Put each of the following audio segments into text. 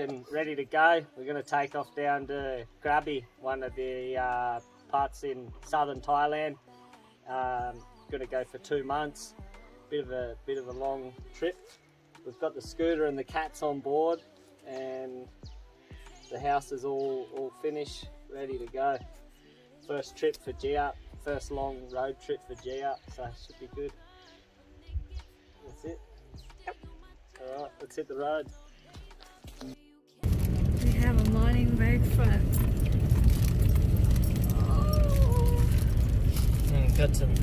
and ready to go. We're going to take off down to Krabi, one of the parts in southern Thailand. Going to go for 2 months. Bit of a long trip. We've got the scooter and the cats on board, and the house is all finished, ready to go. First trip for Gia, first long road trip for Gia, so it should be good. That's it. Yep. Alright, let's hit the road. We have a morning breakfast. Oh. And got some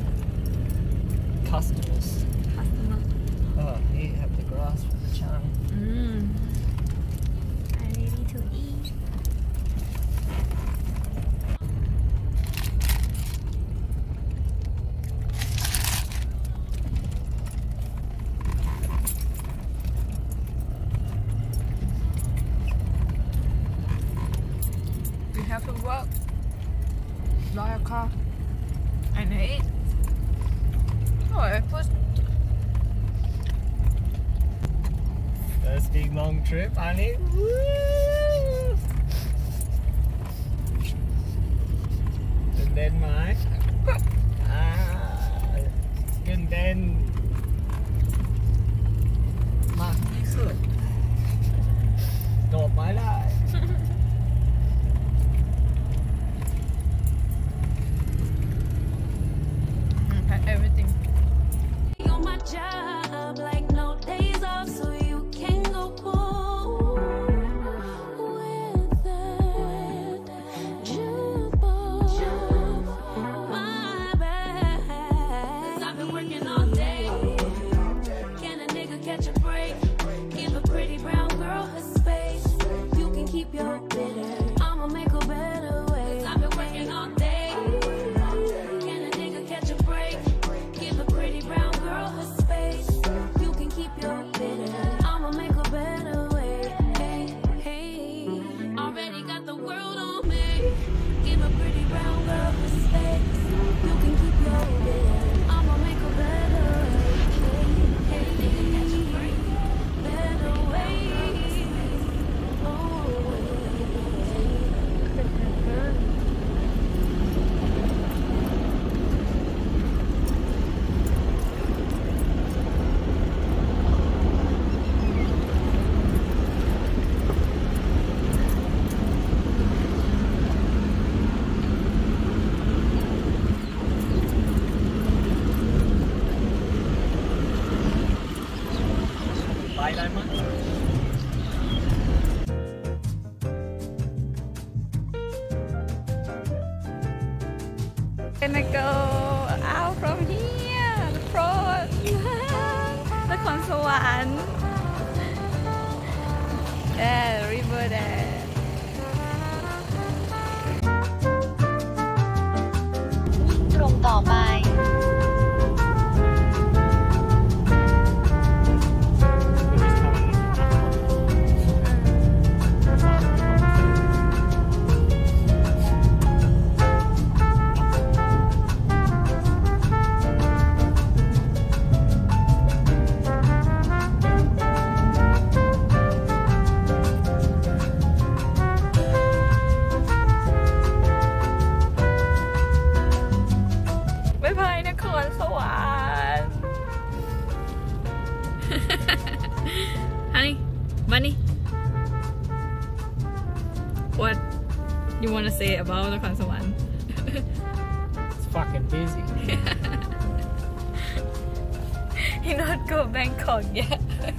customers. Oh, here you have the grass from the Chiang. I'm ready to eat. We have to work, buy a car, and eat. Oh, First big long trip, honey. Woo! And then my and then my foot. Not my life. everything. On my job, like no days off, so you can go pull with that jukebox. My bad, 'cause I've been working all day. Can a nigga catch a break? Give a pretty brown girl her space. You can keep your bitter. I'ma make a better way. 'Cause I've been working all day. Can a nigga catch a break? Give a pretty brown girl her space. You can keep your bitter. I'ma make a better way. Hey, hey. Already got the world on me. Give a pretty brown girl her space. You can keep your bitter. I'ma make a better way. Hey, hey, nigga, catch a break. Better way. Bye, Diamond. Gonna go out from here, the road, the Konsawan. Yeah, the river there. ตรงต่อไปบ๊ายบายนครสวรรค์ Honey, Bunny, what you want to say about นครสวรรค์ It's fucking busy. He not go Bangkok yet.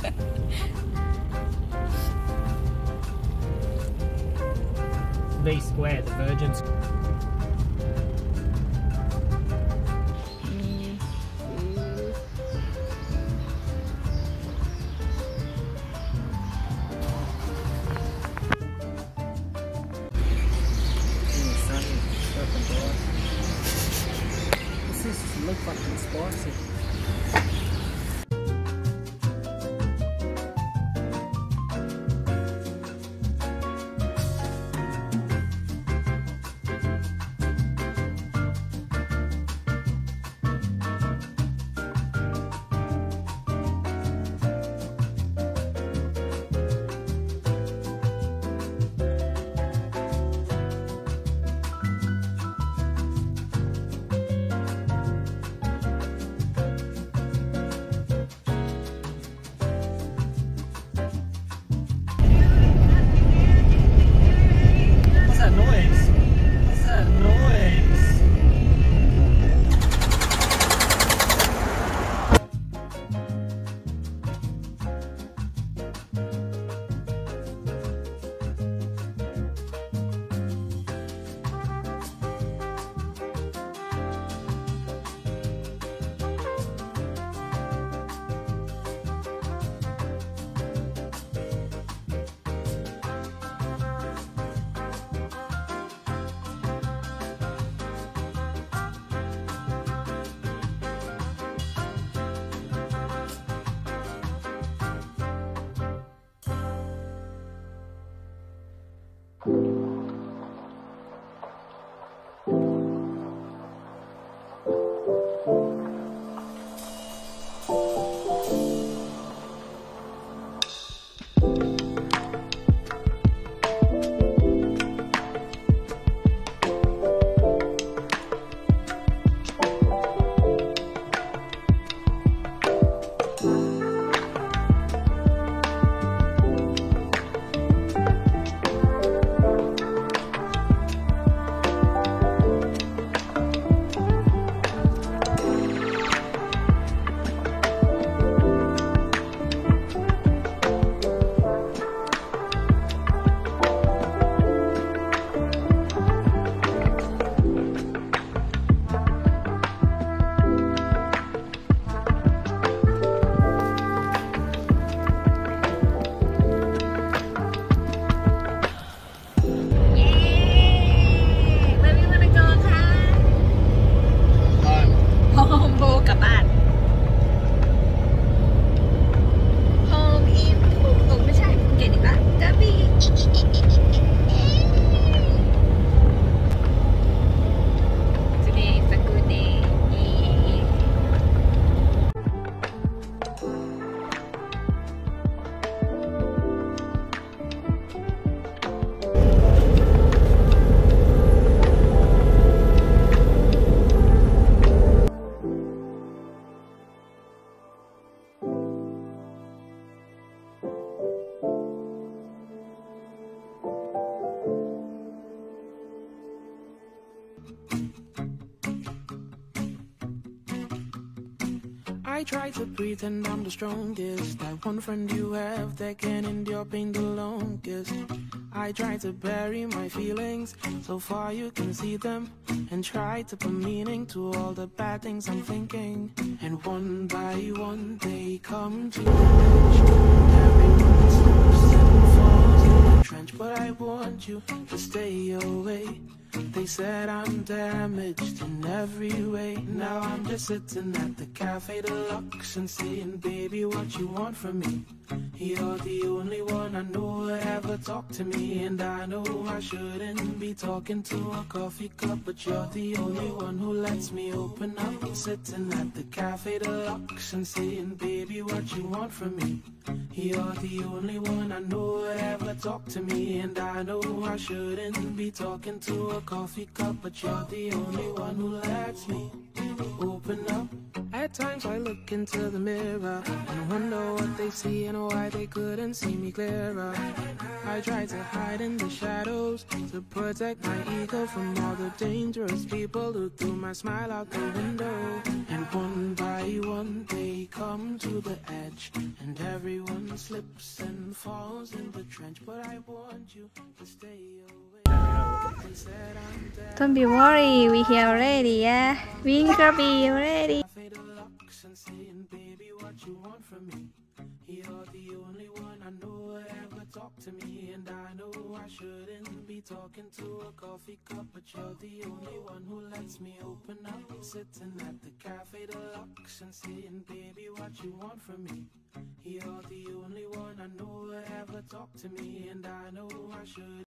B Square, the Virgin Square. This look fucking spicy. I try to pretend I'm the strongest, that one friend you have that can endure pain the longest. I try to bury my feelings so far you can see them, and try to put meaning to all the bad things I'm thinking. And one by one they come to the edge, everyone slips and falls in the trench. But I want you to stay away. They said I'm damaged in every way. Now I'm just sitting at the Cafe Deluxe and saying, baby, what you want from me? You're the only one I know would ever talk to me. And I know I shouldn't be talking to a coffee cup, but you're the only one who lets me open up. Sitting at the Cafe Deluxe and saying, baby, what you want from me? You're the only one I know would ever talk to me. And I know I shouldn't be talking to a coffee cup, but you're the only one who lets me open up. At times I look into the mirror and wonder what they see and why they couldn't see me clearer. I try to hide in the shadows to protect my ego from all the dangerous people who threw my smile out the window. And one by one they come to the edge, and everyone slips and falls in the trench. But I want you to stay away. They said I'm dead. Don't be worried, we here already, yeah? We in Krabi already. And saying, baby, what you want from me? You're the only one I know would ever talk to me. And I know I shouldn't be talking to a coffee cup, but you're the only one who lets me open up. Sitting at the Cafe Deluxe and saying, baby, what you want from me? You're the only one I know would ever talk to me. And I know I should